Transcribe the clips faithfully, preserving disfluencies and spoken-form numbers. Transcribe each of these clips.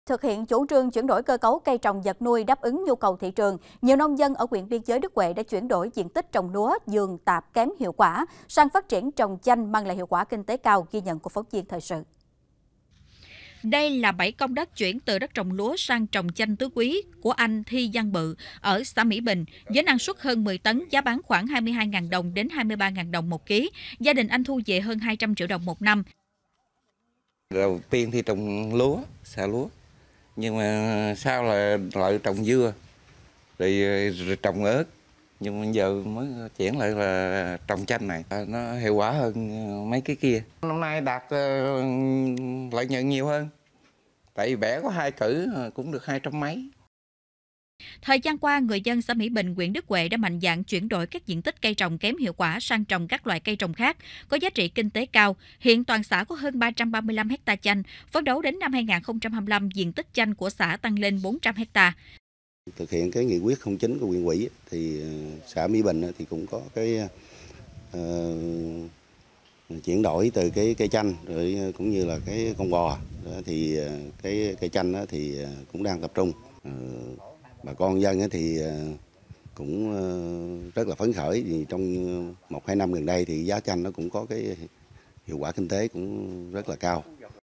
Thực hiện chủ trương chuyển đổi cơ cấu cây trồng vật nuôi đáp ứng nhu cầu thị trường, nhiều nông dân ở huyện biên giới Đức Huệ đã chuyển đổi diện tích trồng lúa vườn tạp kém hiệu quả sang phát triển trồng chanh mang lại hiệu quả kinh tế cao, ghi nhận của phóng viên thời sự. Đây là bảy công đất chuyển từ đất trồng lúa sang trồng chanh tứ quý của anh Thi Văn Bự ở xã Mỹ Bình, với năng suất hơn mười tấn, giá bán khoảng hai mươi hai nghìn đồng đến hai mươi ba nghìn đồng một ký. Gia đình anh thu về hơn hai trăm triệu đồng một năm. Đầu tiên thì trồng lúa, xạ lúa, nhưng mà sau là lại trồng dưa, rồi, rồi trồng ớt. Nhưng mà giờ mới chuyển lại là trồng chanh này, nó hiệu quả hơn mấy cái kia. Năm nay đạt lợi nhuận nhiều hơn, tại vì bẻ có hai cử cũng được hai trăm mấy. Thời gian qua, người dân xã Mỹ Bình, huyện Đức Huệ đã mạnh dạn chuyển đổi các diện tích cây trồng kém hiệu quả sang trồng các loại cây trồng khác có giá trị kinh tế cao. Hiện toàn xã có hơn ba trăm ba mươi lăm héc-ta chanh, phấn đấu đến năm hai nghìn không trăm hai mươi lăm diện tích chanh của xã tăng lên bốn trăm héc-ta. Thực hiện cái nghị quyết không chín của huyện ủy thì xã Mỹ Bình thì cũng có cái uh, chuyển đổi từ cái cây chanh rồi cũng như là cái con bò, thì cái cây chanh thì cũng đang tập trung. Uh, bà con dân thì cũng rất là phấn khởi vì trong một hai năm gần đây thì giá chanh nó cũng có cái hiệu quả kinh tế cũng rất là cao.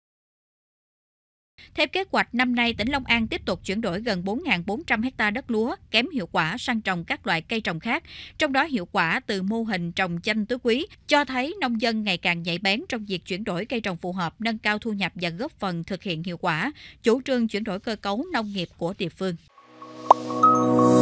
Theo kế hoạch, năm nay tỉnh Long An tiếp tục chuyển đổi gần bốn nghìn bốn trăm héc-ta đất lúa kém hiệu quả sang trồng các loại cây trồng khác, trong đó hiệu quả từ mô hình trồng chanh tứ quý cho thấy nông dân ngày càng nhạy bén trong việc chuyển đổi cây trồng phù hợp, nâng cao thu nhập và góp phần thực hiện hiệu quả chủ trương chuyển đổi cơ cấu nông nghiệp của địa phương.